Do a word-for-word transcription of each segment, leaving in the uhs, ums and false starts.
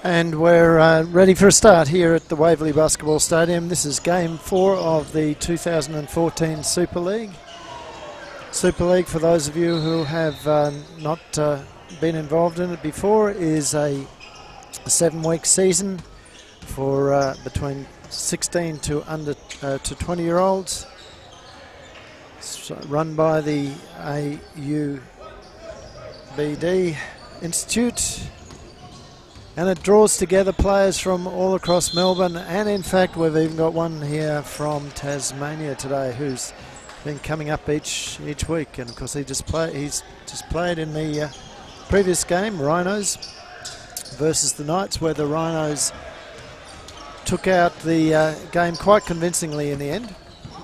And we're uh, ready for a start here at the Waverley Basketball Stadium. This is game four of the two thousand fourteen Super League. Super League, for those of you who have uh, not uh, been involved in it before, is a, a seven-week season for uh, between sixteen to under uh, to twenty-year-olds. So run by the A U B D Institute. And it draws together players from all across Melbourne, and in fact we've even got one here from Tasmania today who's been coming up each each week, and of course he just play he's just played in the uh, previous game, Rhinos versus the Knights, where the Rhinos took out the uh, game quite convincingly in the end.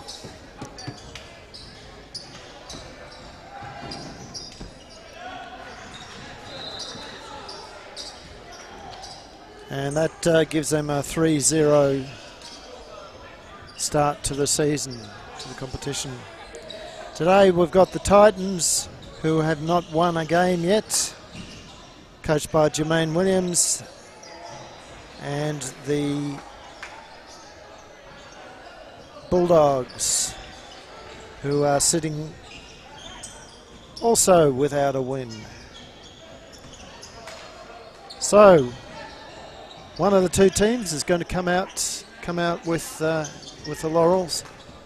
And that uh, gives them a three zero start to the season, to the competition. Today we've got the Titans, who have not won a game yet, coached by Jermaine Williams, and the Bulldogs, who are sitting also without a win. So one of the two teams is going to come out come out with uh, with the laurels,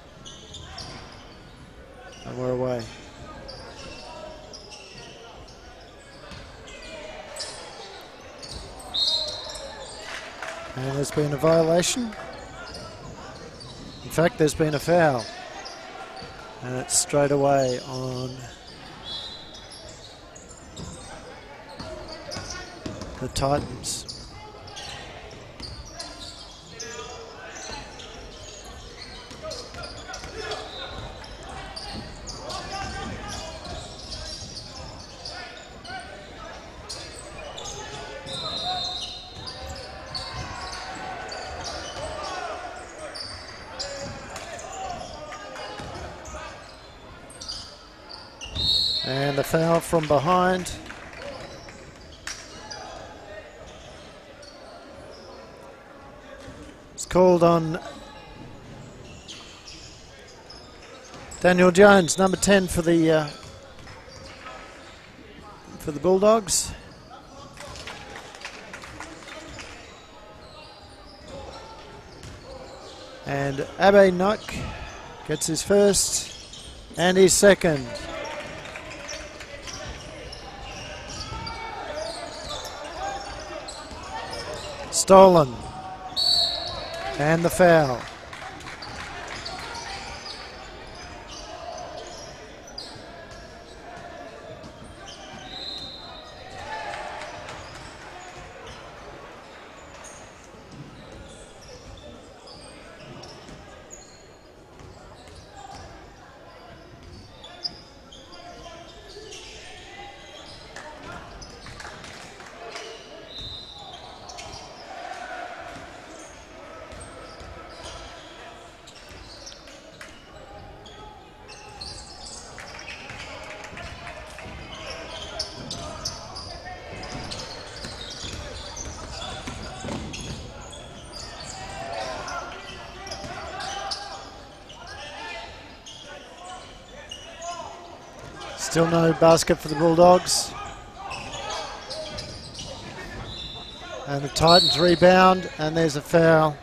and we're away. And there's been a violation. In fact, there's been a foul, and it's straight away on the Titans. And the foul from behind. It's called on Daniel Jones, number ten for the uh, for the Bulldogs. And Abe Nuck gets his first and his second. Stolen, and the foul. Still no basket for the Bulldogs. And the Titans rebound, and there's a foul.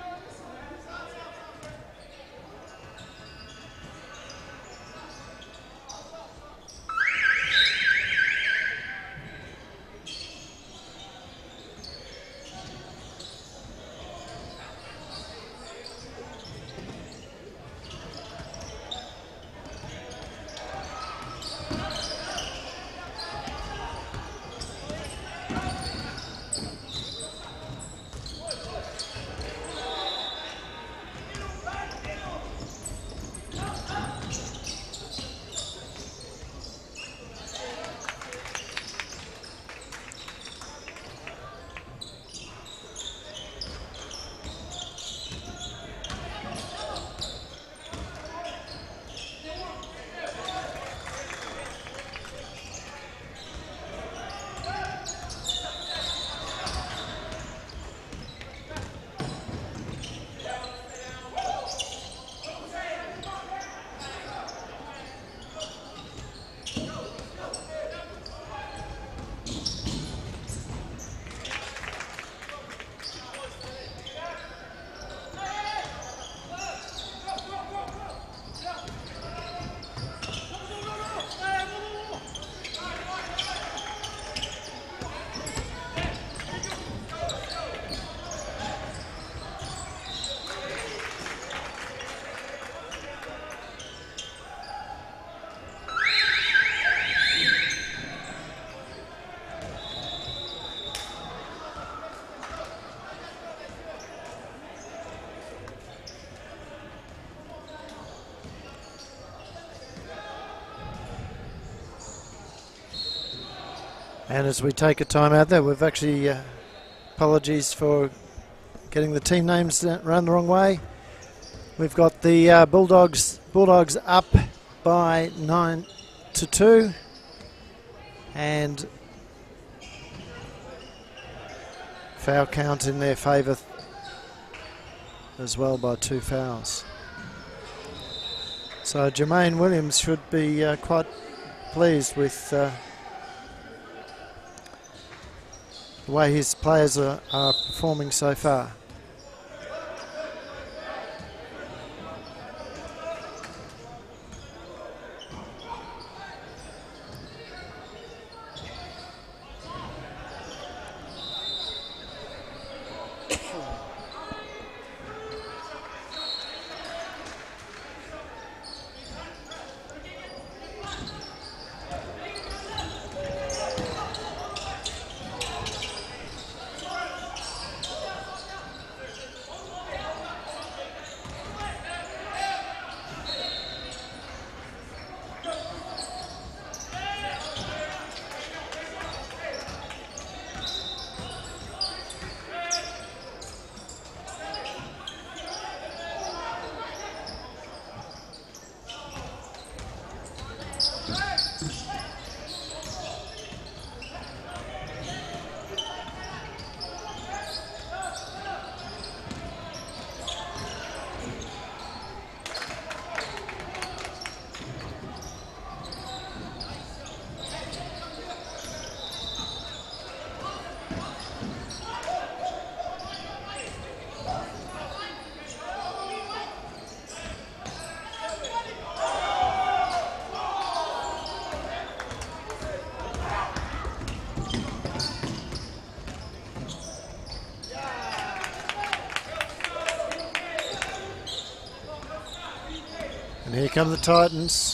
And as we take a time out there, we've actually, uh, apologies for getting the team names run the wrong way. We've got the uh, Bulldogs, Bulldogs up by nine to two. And foul count in their favour as well by two fouls. So Jermaine Williams should be uh, quite pleased with uh, the way his players are, are performing so far. And here come the Titans.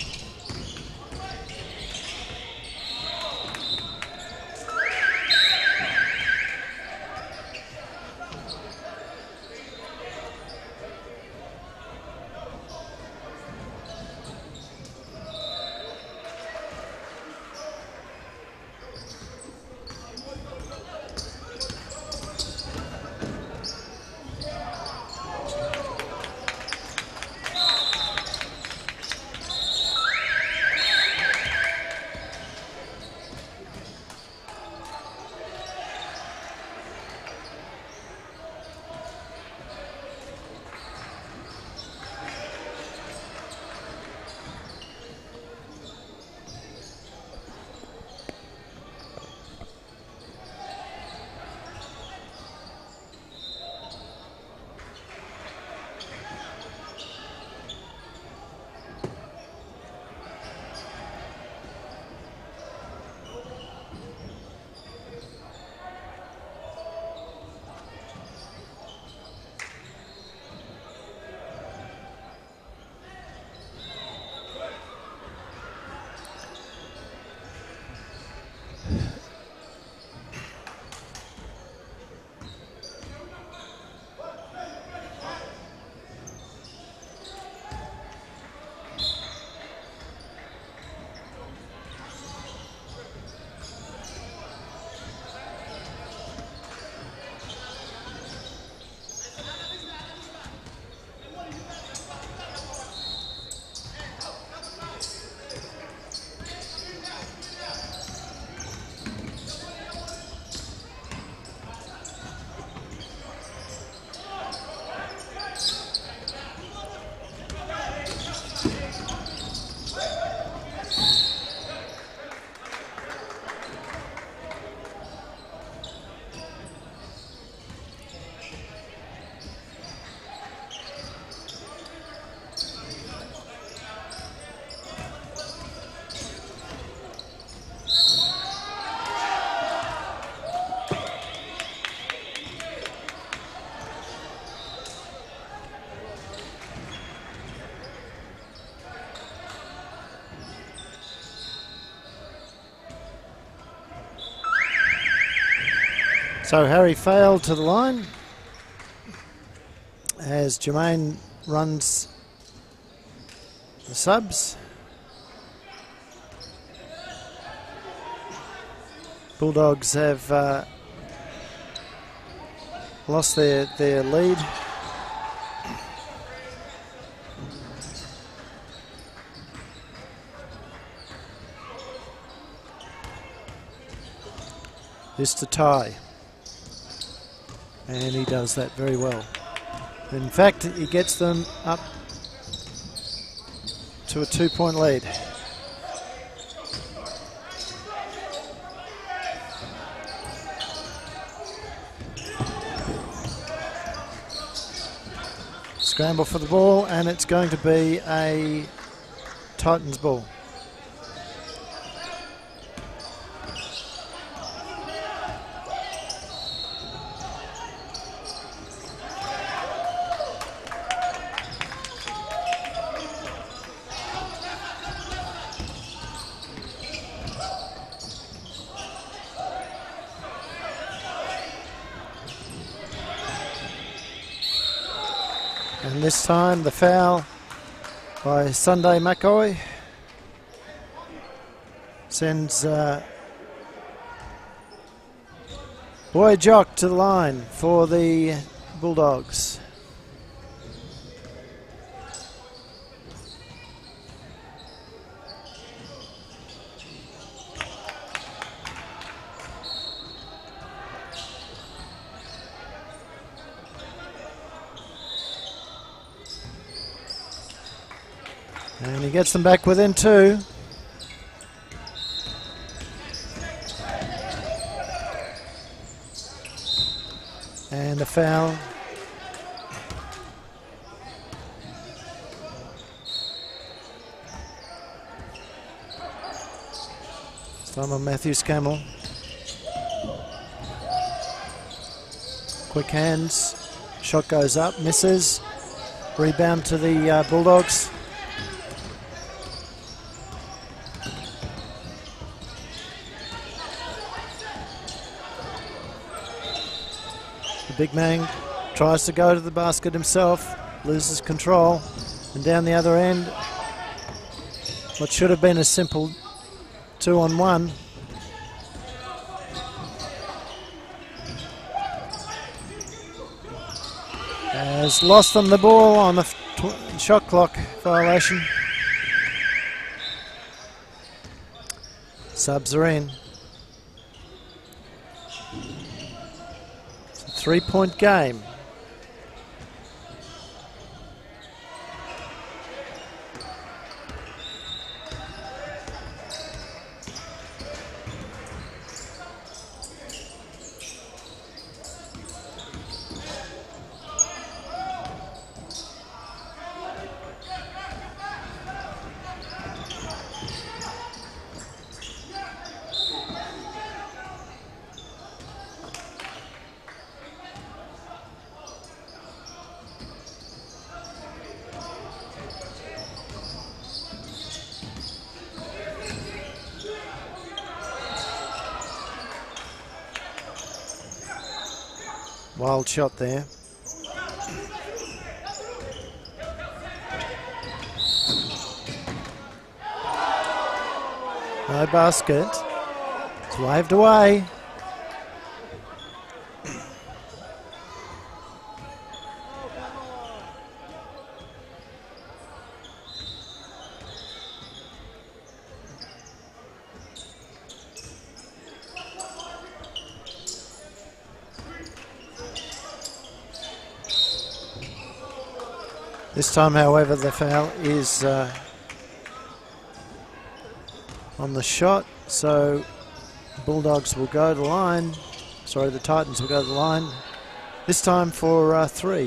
So Harry failed to the line as Jermaine runs the subs. Bulldogs have uh, lost their, their lead. This to tie, and he does that very well. In fact, he gets them up to a two-point lead. Scramble for the ball, and it's going to be a Titans ball. And this time the foul by Sunday McCoy sends uh, Boy Jock to the line for the Bulldogs. And he gets them back within two. And a foul. This time on Matthew Scammell. Quick hands. Shot goes up, misses. Rebound to the uh, Bulldogs. Big man tries to go to the basket himself, loses control, and down the other end, what should have been a simple two on one. Has lost them the ball on the shot clock violation. Subs are in. Three-point game. Wild shot there. No basket. It's waved away. This time, however, the foul is uh, on the shot, so Bulldogs will go to the line. Sorry, the Titans will go to the line. This time for uh, three.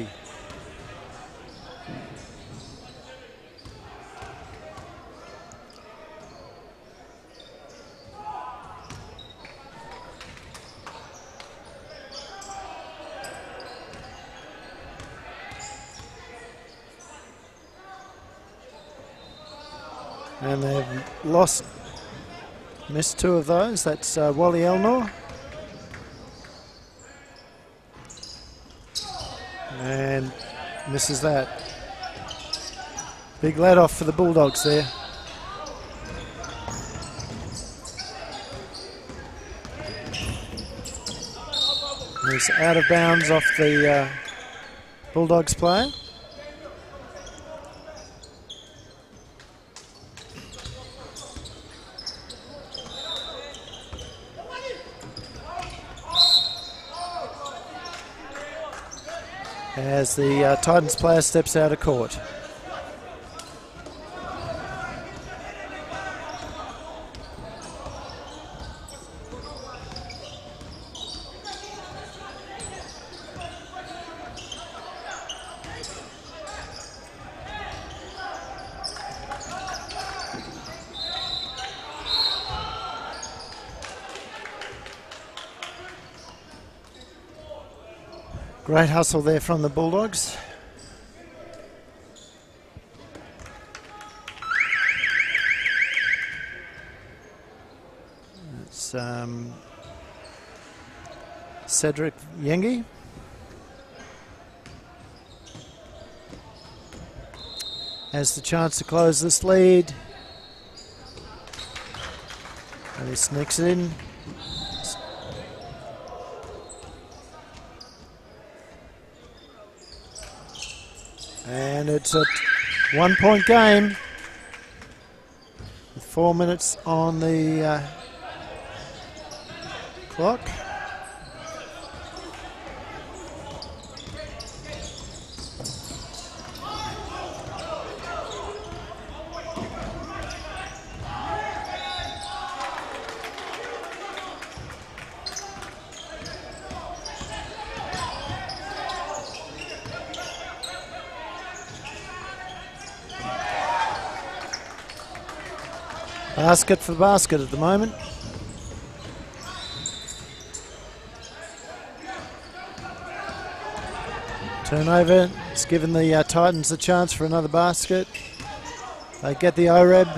And they've lost, missed two of those. That's uh, Wally Elnor. And misses that. Big let off for the Bulldogs there. He's out of bounds off the uh, Bulldogs player. As the uh, Titans player steps out of court. Great hustle there from the Bulldogs. It's um, Cedric Yengi. Has the chance to close this lead. And he sneaks it in. And it's a one-point game with four minutes on the uh, clock. Basket for basket at the moment. Turnover. It's given the uh, Titans a chance for another basket. They get the O R E B.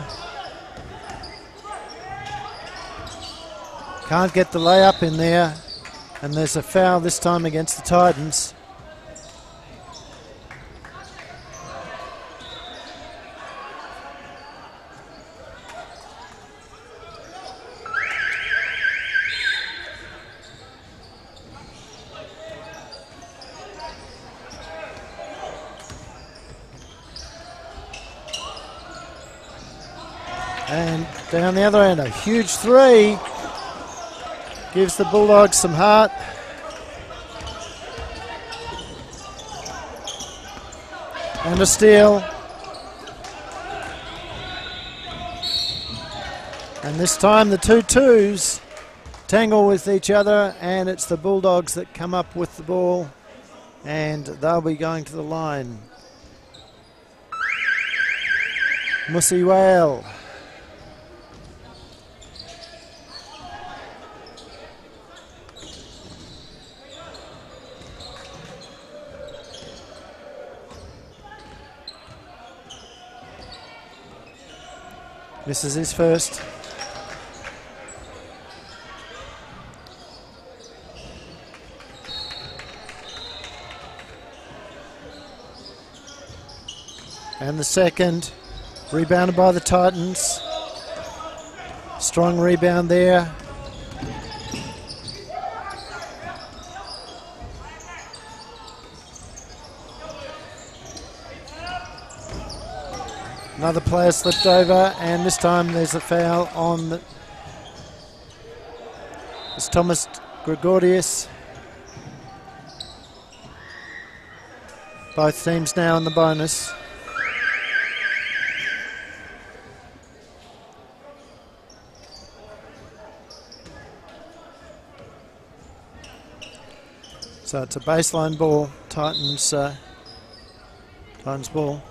Can't get the layup in there. And there's a foul this time against the Titans. And down the other end, a huge three. Gives the Bulldogs some heart. And a steal. And this time the two twos tangle with each other, and it's the Bulldogs that come up with the ball, and they'll be going to the line. Musiwale. Misses his first. And the second, rebounded by the Titans. Strong rebound there. Another player slipped over, and this time there's a foul on the, it's Thomas Gregorius. Both teams now in the bonus. So it's a baseline ball, Titans, uh, Titans ball.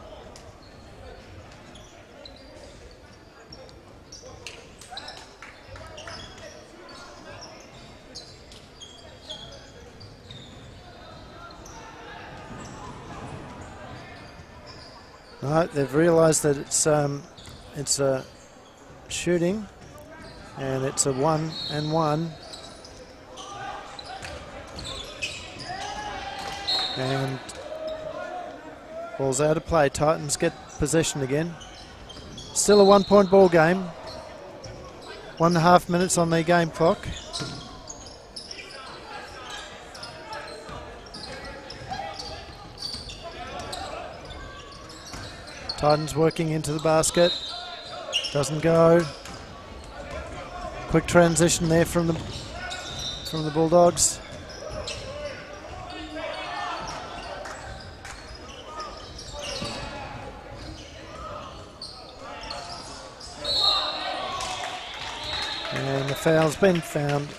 No, they've realised that it's um, it's a shooting, and it's a one and one. And ball's out of play. Titans get possession again. Still a one-point ball game. One and a half minutes on the game clock. Titans working into the basket. Doesn't go. Quick transition there from the from the Bulldogs. And the foul's been found.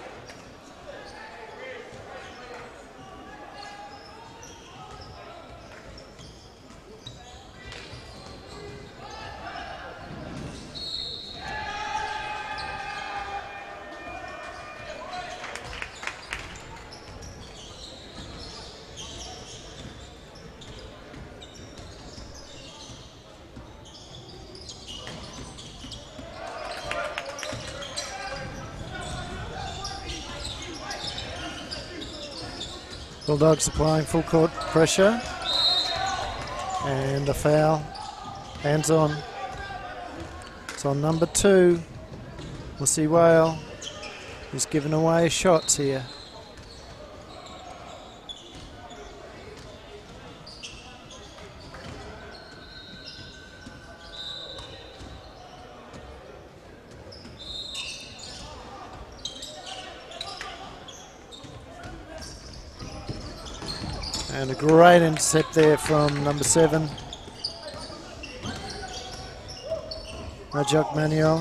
Bulldogs applying full court pressure. And a foul. Hands on. It's on number two. We'll see Whale. He's given away shots here. And a great intercept there from number seven, Rajak Manuel.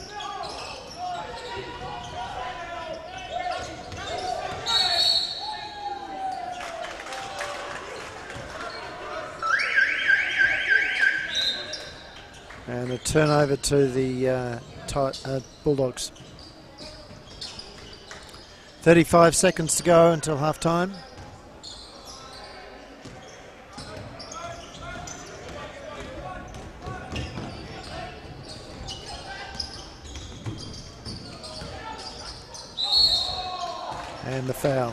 And a turnover to the uh, tight, uh, Bulldogs. thirty-five seconds to go until half time. And the foul.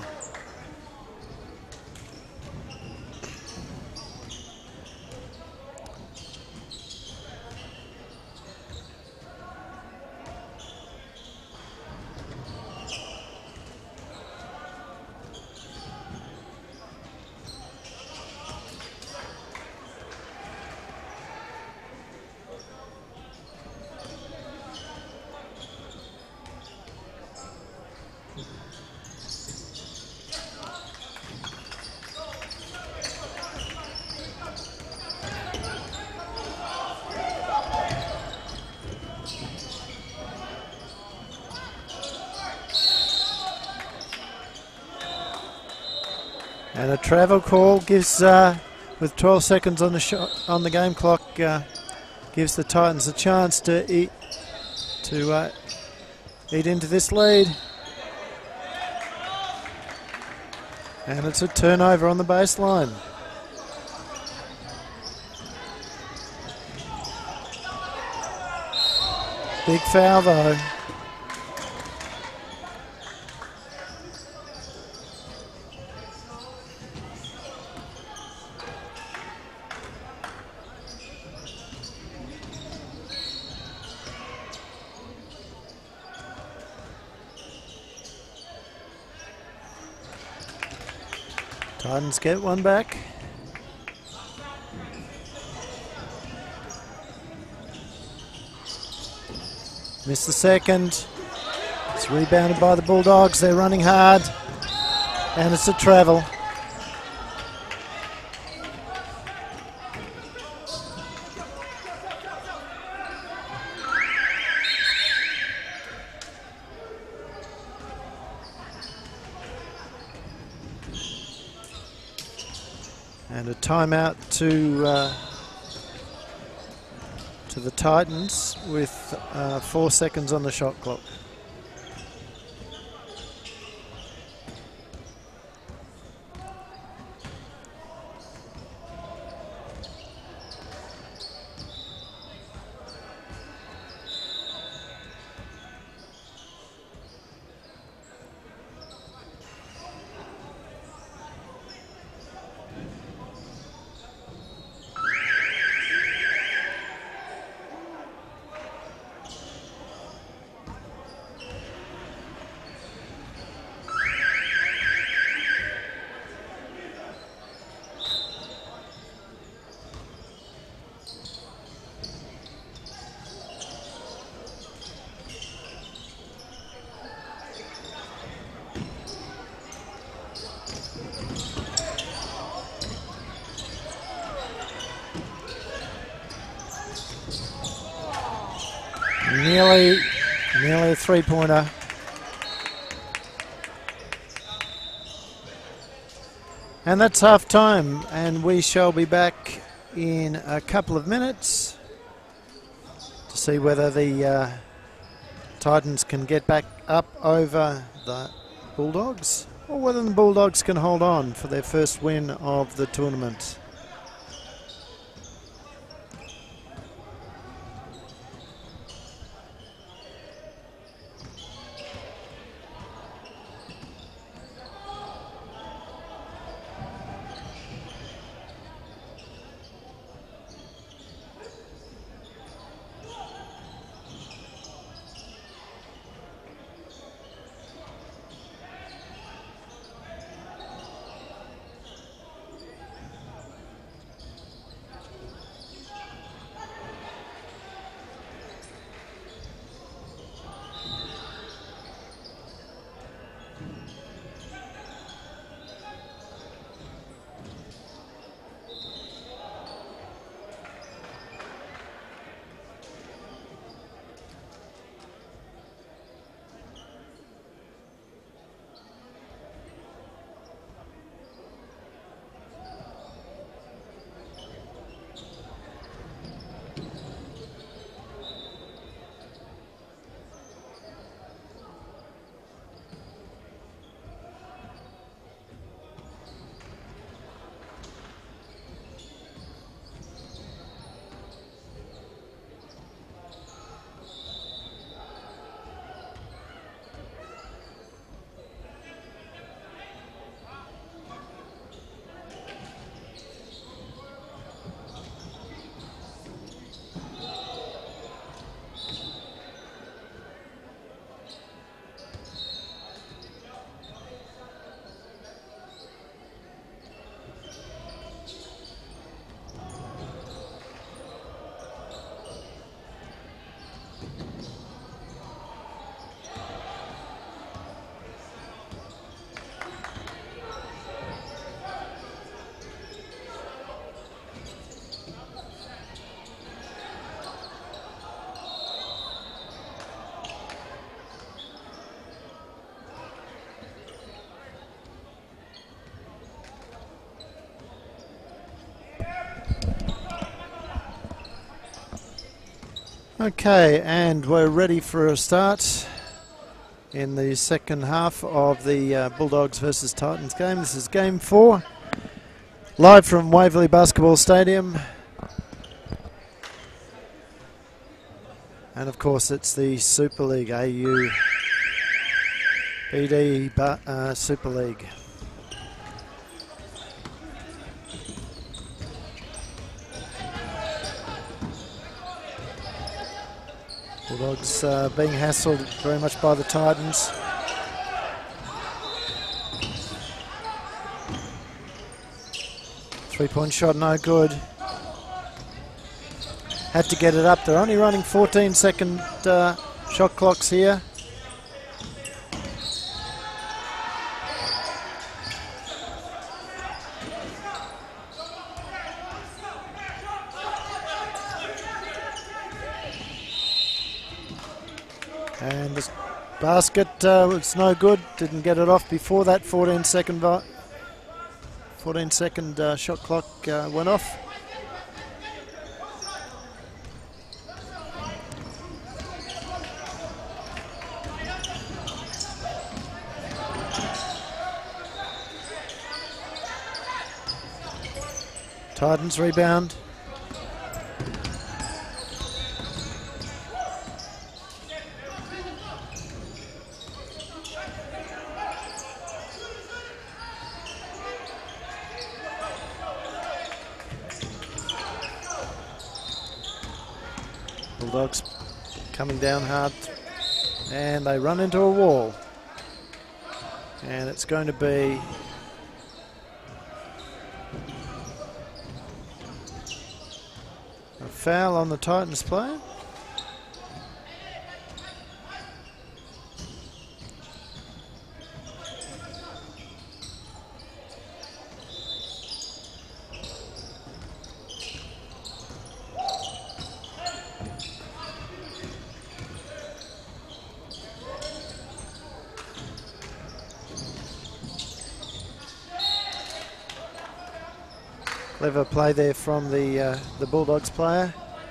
And a travel call gives, uh, with twelve seconds on the shot on the game clock, uh, gives the Titans a chance to eat to uh, eat into this lead. And it's a turnover on the baseline. Big foul though. Titans get one back. Missed the second. It's rebounded by the Bulldogs. They're running hard. And it's a travel. And a timeout to uh, to the Titans with uh, four seconds on the shot clock. Nearly, nearly a three-pointer. And that's half time, and we shall be back in a couple of minutes to see whether the uh, Titans can get back up over the Bulldogs, or whether the Bulldogs can hold on for their first win of the tournament. Okay, and we're ready for a start in the second half of the uh, Bulldogs versus Titans game. This is game four, live from Waverley Basketball Stadium. And of course it's the Super League, A U B D uh, Super League. Bulldogs uh, being hassled very much by the Titans. Three-point shot, no good. Had to get it up. They're only running fourteen second uh, shot clocks here. And this basket uh, was no good. Didn't get it off before that fourteen second, fourteen second uh, shot clock uh, went off. Titans rebound. Bulldogs coming down hard, and they run into a wall, and it's going to be a foul on the Titans player. Clever play there from the uh, the Bulldogs player.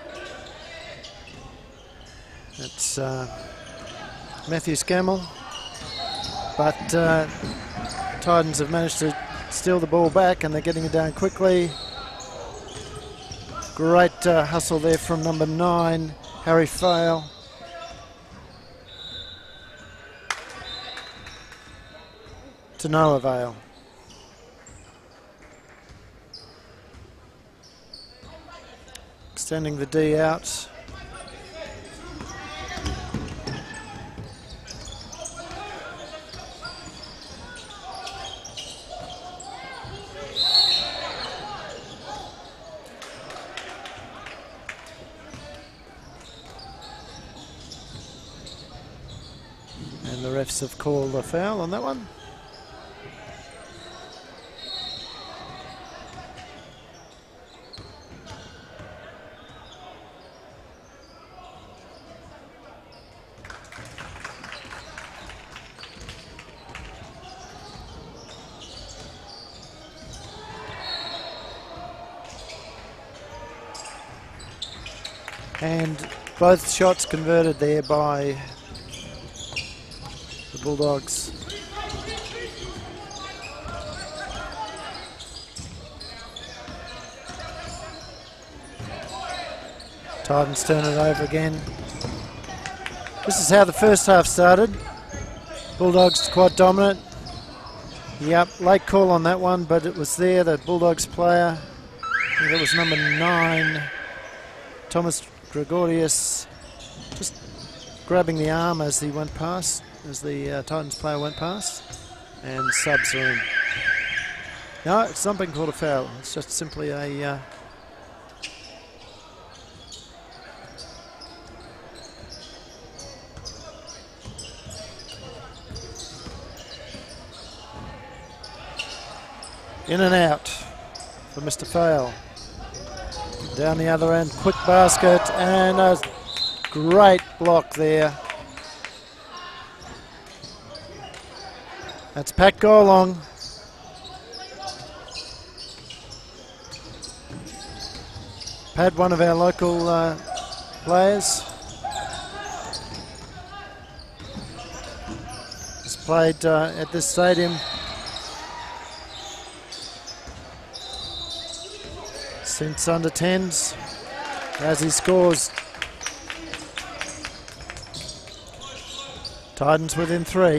It's uh, Matthew Scammell, but uh, Titans have managed to steal the ball back and they're getting it down quickly. Great uh, hustle there from number nine, Harry Fail. To no avail. Extending the D out. And the refs have called a foul on that one. And both shots converted there by the Bulldogs. Titans turn it over again. This is how the first half started. Bulldogs quite dominant. Yep, late call on that one, but it was there, the Bulldogs player. I think it was number nine, Thomas Gregorius, just grabbing the arm as he went past, as the uh, Titans player went past, and subs are in. No, it's not been called a foul. It's just simply a uh, in and out for Mister Fail. Down the other end, quick basket, and a great block there. That's Pat Golong. Pat, one of our local uh, players. He's played uh, at this stadium since under tens, as he scores. Titans within three.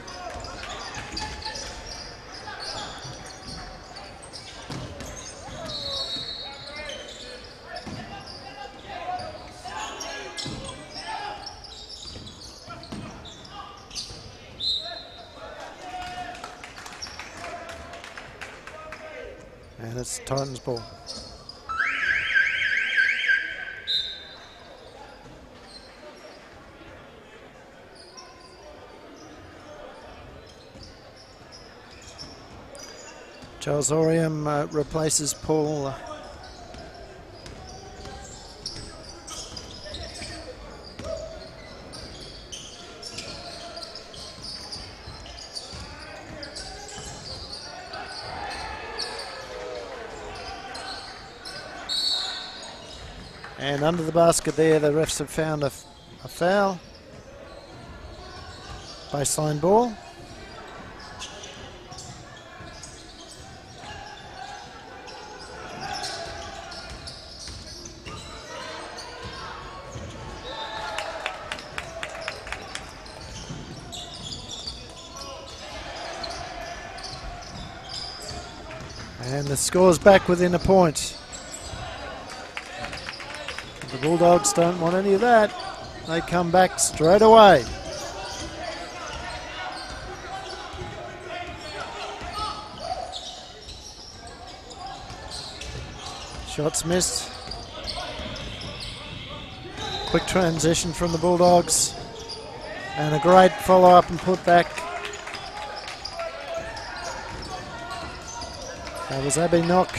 And it's Titans ball. Charles Oriam uh, replaces Paul uh, and under the basket there, the refs have found a, a foul. Baseline ball. And the score's back within a point. The Bulldogs don't want any of that. They come back straight away. Shots missed. Quick transition from the Bulldogs. And a great follow-up and put back. That was Abby Knock.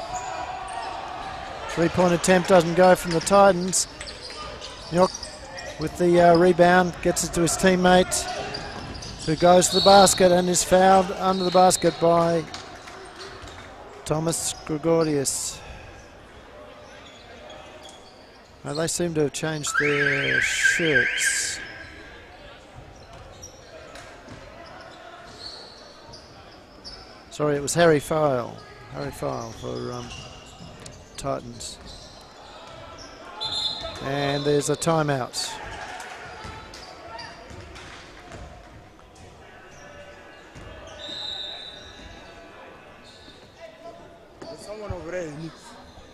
Three-point attempt doesn't go from the Titans. Knock with the uh, rebound, gets it to his teammate, who goes to the basket and is fouled under the basket by Thomas Gregorius. Well, they seem to have changed their shirts. Sorry, it was Harry File. Harry File for um, Titans. And there's a timeout. There's someone over there who needs.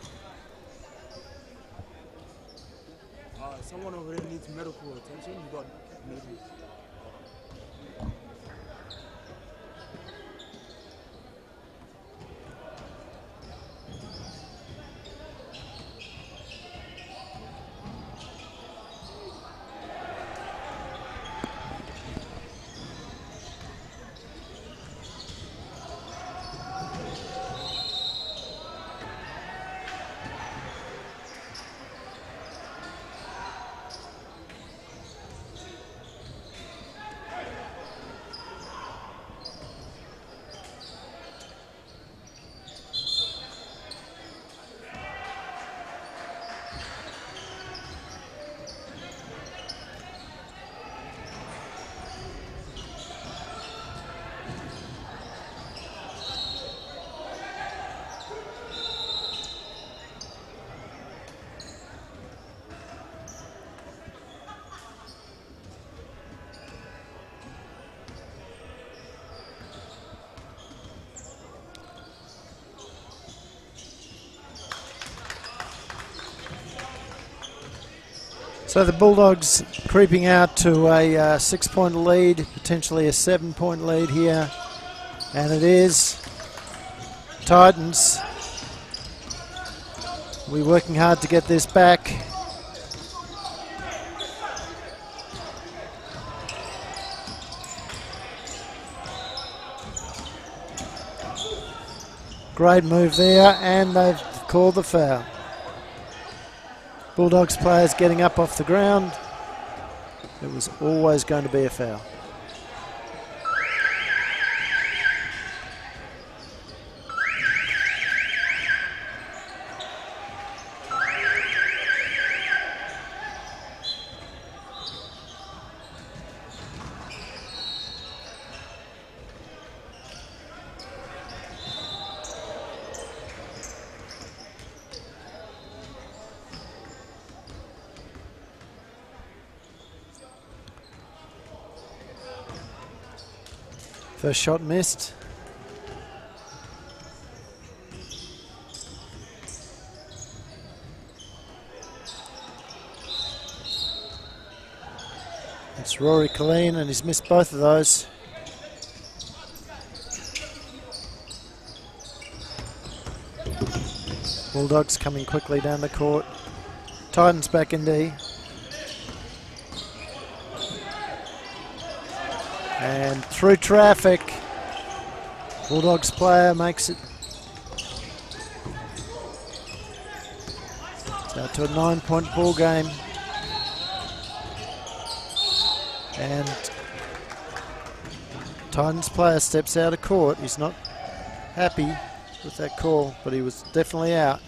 Uh, someone over there needs medical attention. You got medical. So the Bulldogs creeping out to a uh, six-point lead, potentially a seven-point lead here. And it is Titans. We're working hard to get this back. Great move there, and they've called the foul. Bulldogs players getting up off the ground. It was always going to be a foul. First shot missed. It's Rory Colleen, and he's missed both of those. Bulldogs coming quickly down the court. Titans back in D. And through traffic, Bulldogs player makes it out to a nine-point ball game. And Titans player steps out of court. He's not happy with that call, but he was definitely out.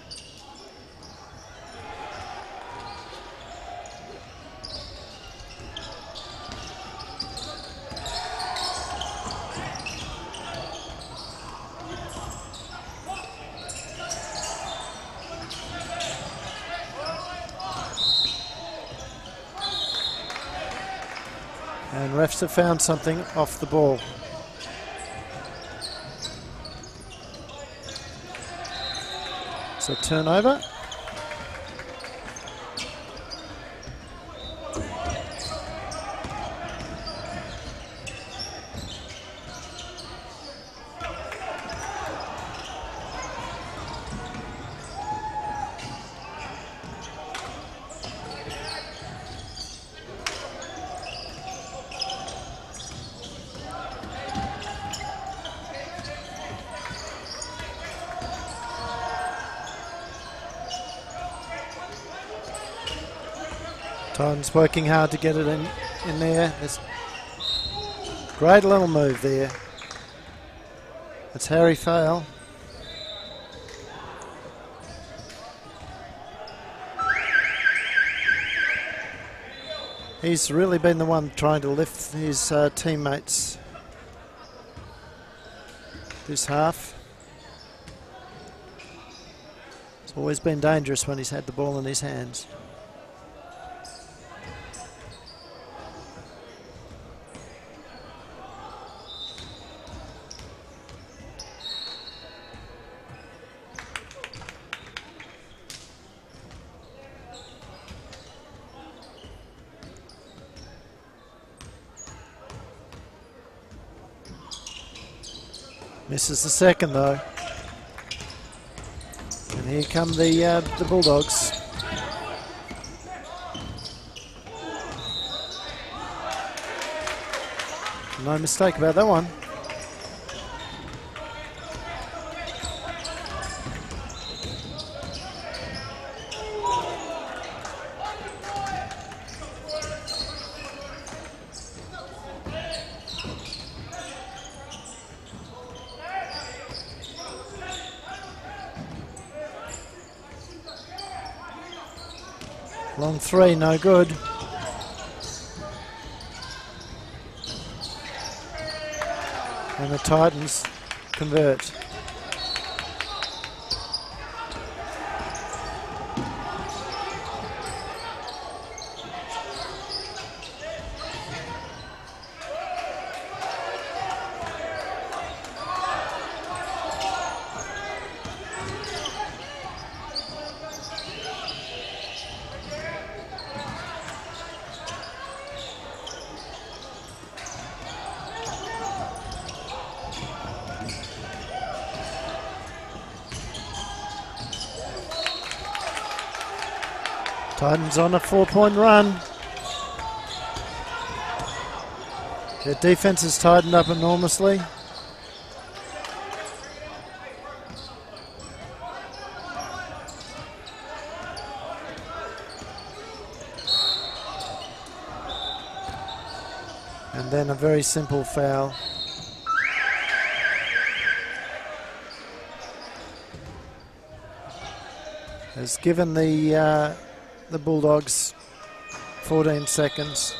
And refs have found something off the ball. So turnover. Titans working hard to get it in, in there. There's great little move there. It's Harry Fail. He's really been the one trying to lift his uh, teammates this half. It's always been dangerous when he's had the ball in his hands. Misses the second though. And here come the uh, the Bulldogs. No mistake about that one. Long three, no good. And the Titans convert. Titans on a four-point run. Their defense has tightened up enormously. And then a very simple foul. Has given the uh, the Bulldogs fourteen seconds.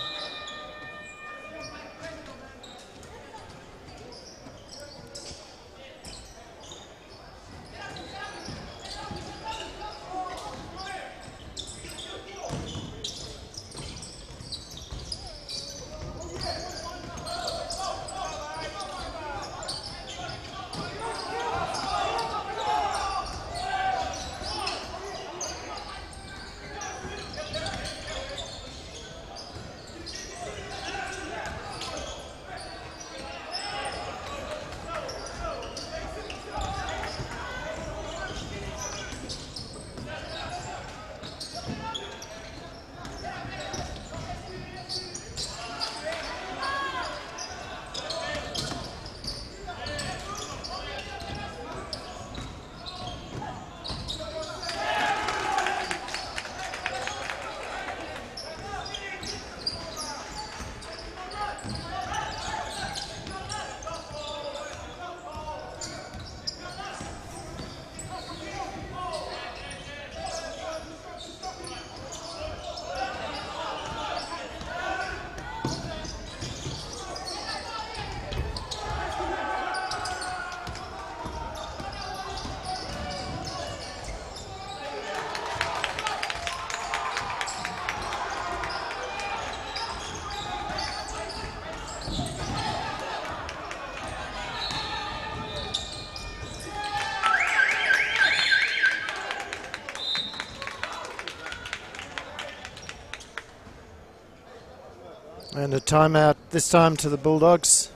And a timeout this time to the Bulldogs.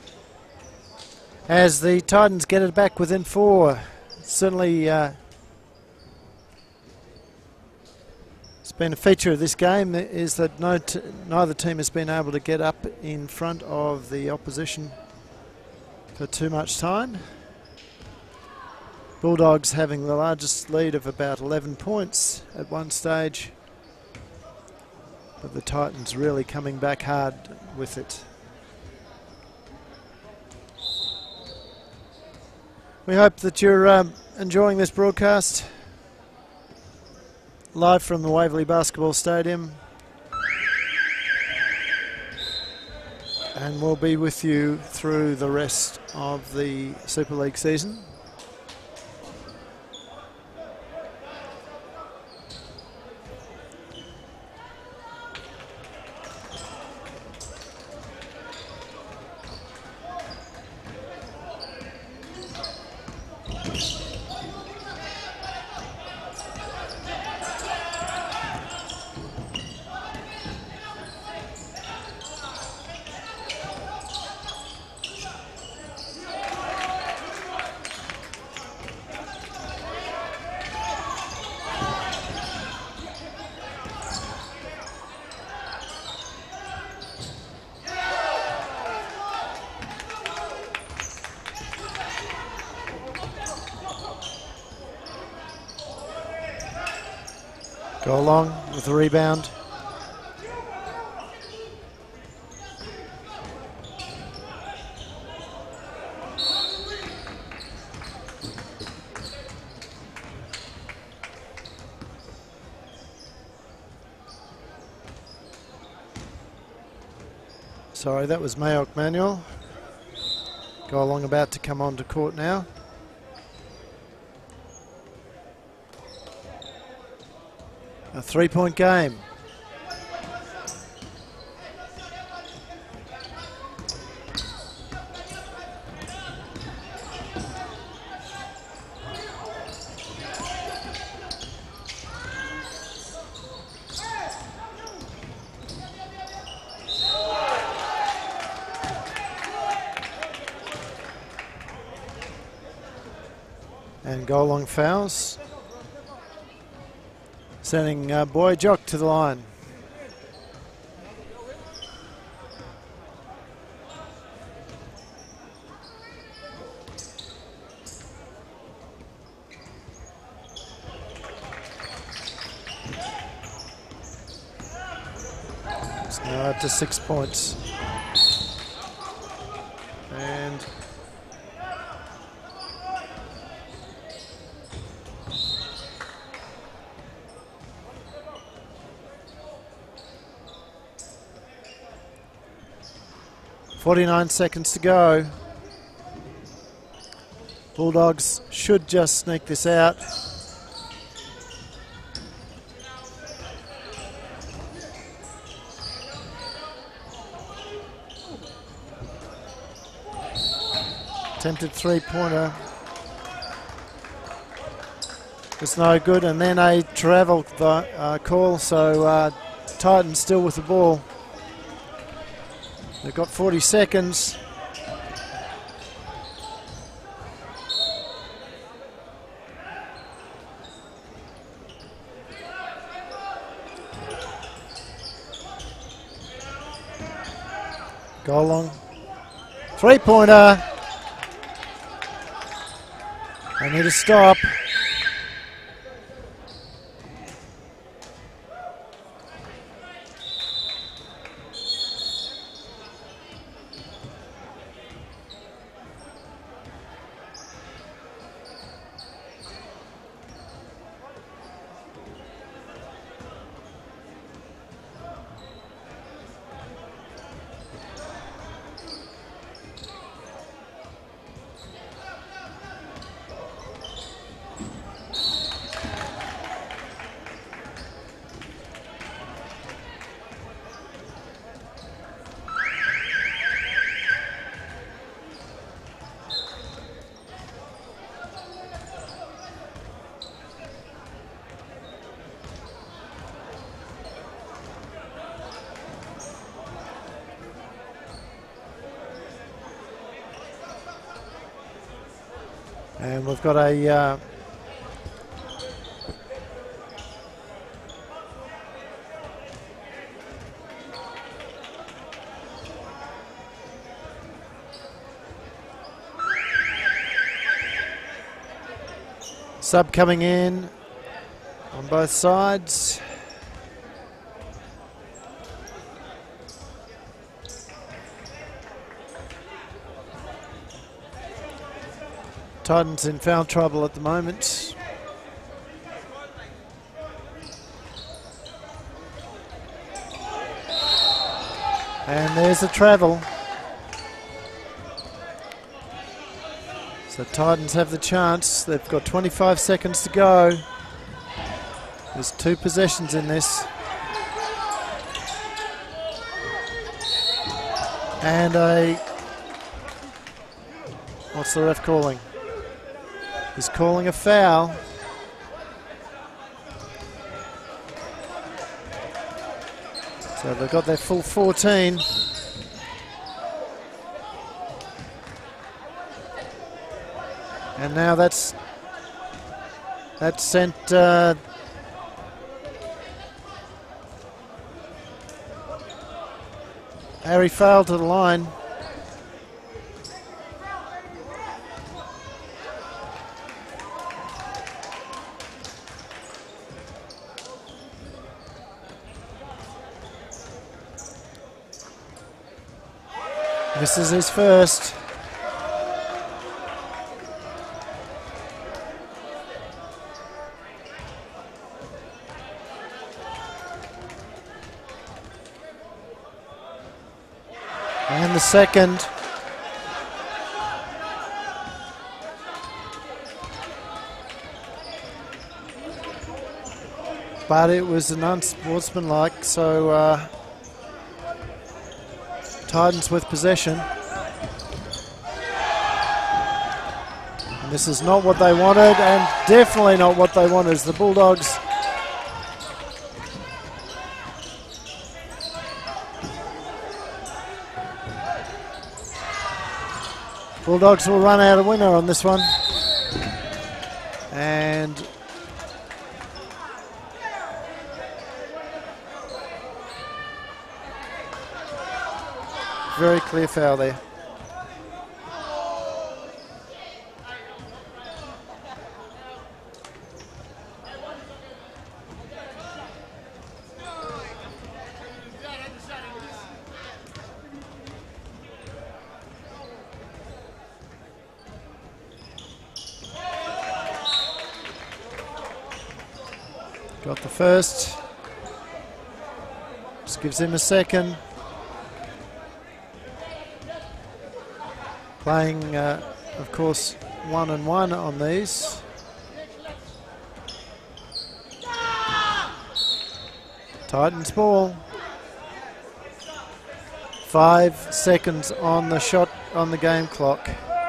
As the Titans get it back within four. Certainly uh, it's been a feature of this game is that no t neither team has been able to get up in front of the opposition for too much time. Bulldogs having the largest lead of about eleven points at one stage. But the Titans really coming back hard with it. We hope that you're um, enjoying this broadcast live from the Waverley Basketball Stadium, and we'll be with you through the rest of the Super League season. Go along with the rebound. Sorry, that was Mayock Manuel. Go along about to come onto court now. A three-point game. And go along fouls. Sending uh, Boy Jock to the line. It's now up to six points. And forty-nine seconds to go. Bulldogs should just sneak this out. Attempted three-pointer. It's no good, and then a travel uh, call, so uh, Titans still with the ball. They've got forty seconds. Go along. Three-pointer. I need to stop. And we've got a uh, sub coming in on both sides. Titans in foul trouble at the moment. And there's a travel. So Titans have the chance. They've got twenty-five seconds to go. There's two possessions in this. And a... What's the ref calling? He's calling a foul. So they've got their full fourteen. And now that's that's sent uh, Harry Fail to the line. This is his first. And the second. But it was an unsportsmanlike, so uh, Titans with possession. And this is not what they wanted, and definitely not what they wanted as the Bulldogs Bulldogs will run out a winner on this one. And very clear foul there. Got the first. Just gives him a second. Playing, uh, of course, one and one on these. Titans ball. Five seconds on the shot on the game clock.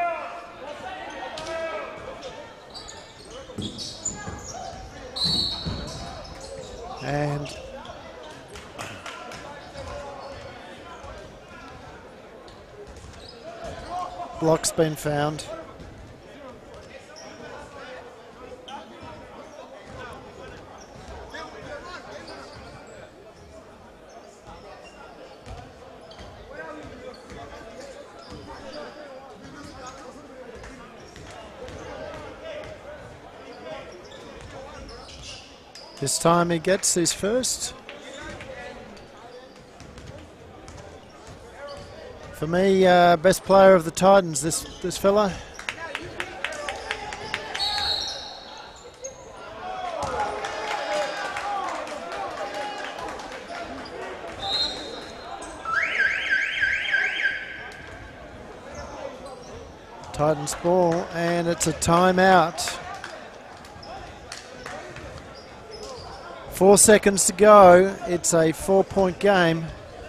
And block's been found. This time he gets his first. For me, uh, best player of the Titans, this this fella. Titans ball, and it's a timeout. Four seconds to go. It's a four-point game.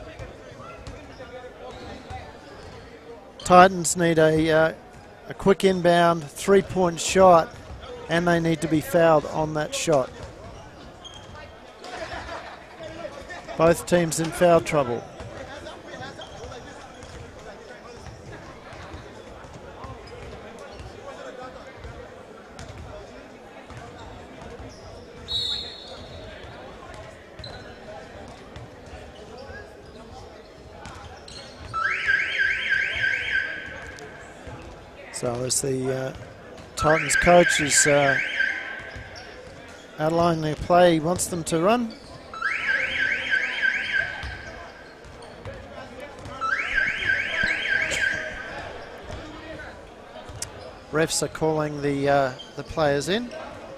Titans need a, uh, a quick inbound, three-point shot, and they need to be fouled on that shot. Both teams in foul trouble. So as the uh, Titans coach is uh, outlining their play, he wants them to run. refs are calling the uh, the players in.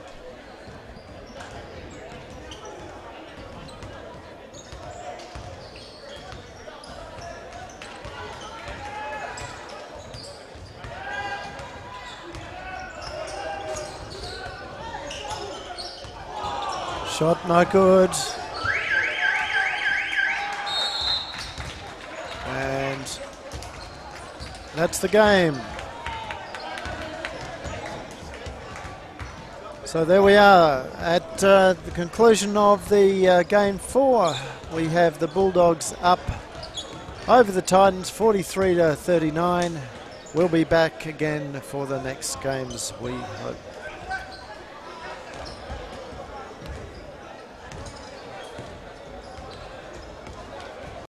Shot no good. And that's the game. So there we are at uh, the conclusion of the uh, game four. We have the Bulldogs up over the Titans forty-three to thirty-nine. We'll be back again for the next games, we hope.